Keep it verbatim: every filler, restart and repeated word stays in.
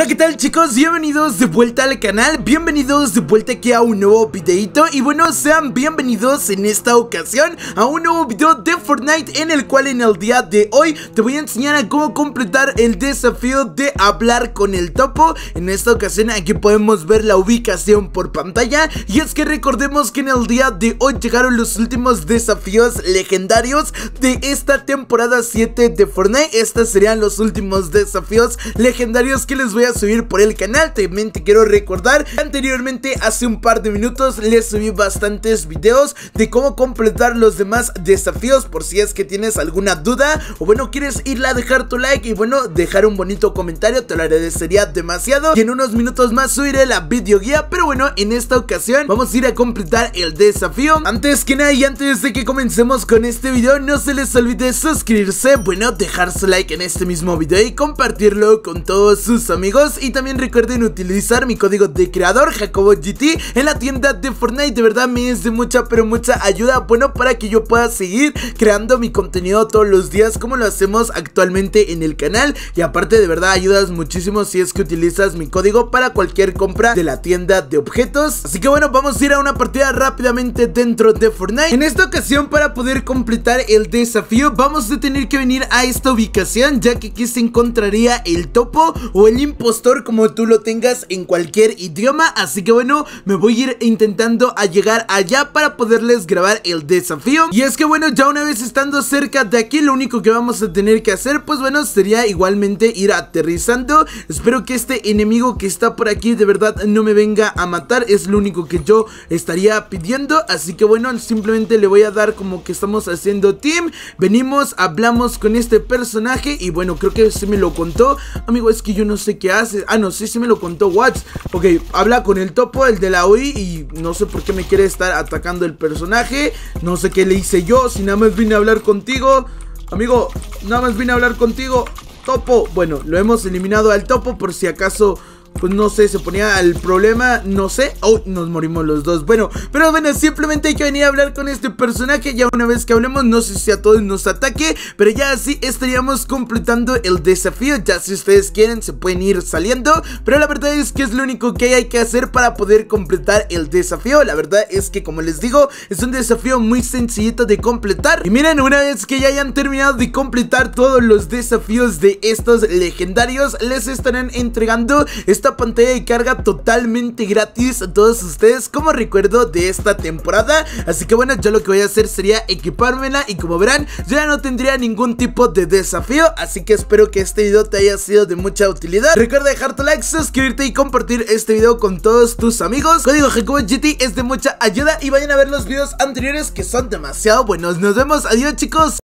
Hola, ¿qué tal, chicos? Bienvenidos de vuelta al canal, bienvenidos de vuelta aquí a un nuevo videito. Y bueno, sean bienvenidos en esta ocasión a un nuevo video de Fortnite, en el cual en el día de hoy te voy a enseñar a cómo completar el desafío de hablar con el topo. En esta ocasión aquí podemos ver la ubicación por pantalla, y es que recordemos que en el día de hoy llegaron los últimos desafíos legendarios de esta temporada siete de Fortnite. Estos serían los últimos desafíos legendarios que les voy a subir por el canal. También te quiero recordar que anteriormente, hace un par de minutos, les subí bastantes videos de cómo completar los demás desafíos, por si es que tienes alguna duda o bueno, quieres irle a dejar tu like y bueno, dejar un bonito comentario, te lo agradecería demasiado. Y en unos minutos más subiré la videoguía, pero bueno, en esta ocasión vamos a ir a completar el desafío. Antes que nada y antes de que comencemos con este video, no se les olvide suscribirse, bueno, dejar su like en este mismo video y compartirlo con todos sus amigos. Y también recuerden utilizar mi código de creador JacoboGT en la tienda de Fortnite. De verdad me es de mucha pero mucha ayuda, bueno, para que yo pueda seguir creando mi contenido todos los días como lo hacemos actualmente en el canal. Y aparte, de verdad ayudas muchísimo si es que utilizas mi código para cualquier compra de la tienda de objetos. Así que bueno, vamos a ir a una partida rápidamente dentro de Fortnite. En esta ocasión, para poder completar el desafío, vamos a tener que venir a esta ubicación, ya que aquí se encontraría el topo o el impostor, como tú lo tengas en cualquier idioma. Así que bueno, me voy a ir intentando a llegar allá para poderles grabar el desafío. Y es que bueno, ya una vez estando cerca de aquí, lo único que vamos a tener que hacer, pues bueno, sería igualmente ir aterrizando. Espero que este enemigo que está por aquí de verdad no me venga a matar, es lo único que yo estaría pidiendo. Así que bueno, simplemente le voy a dar como que estamos haciendo team. Venimos, hablamos con este personaje y bueno, creo que se me lo contó. Amigo, es que yo no sé qué hace. Ah, no, sí, sí me lo contó Watts. Ok, habla con el topo, el de la U I, y no sé por qué me quiere estar atacando el personaje. No sé qué le hice yo, si nada más vine a hablar contigo. Amigo, nada más vine a hablar contigo, topo. Bueno, lo hemos eliminado al topo por si acaso, pues no sé, se ponía el problema, no sé. Oh, nos morimos los dos. Bueno, pero bueno, simplemente hay que venir a hablar con este personaje. Ya una vez que hablemos, no sé si a todos nos ataque, pero ya así estaríamos completando el desafío. Ya si ustedes quieren se pueden ir saliendo, pero la verdad es que es lo único que hay que hacer para poder completar el desafío. La verdad es que, como les digo, es un desafío muy sencillito de completar. Y miren, una vez que ya hayan terminado de completar todos los desafíos de estos legendarios, les estarán entregando esta Esta pantalla de carga totalmente gratis a todos ustedes como recuerdo de esta temporada. Así que bueno, yo lo que voy a hacer sería equipármela y como verán, yo ya no tendría ningún tipo de desafío. Así que espero que este video te haya sido de mucha utilidad. Recuerda dejar tu like, suscribirte y compartir este video con todos tus amigos. Código JacoboGT es de mucha ayuda y vayan a ver los videos anteriores que son demasiado buenos. Nos vemos, adiós, chicos.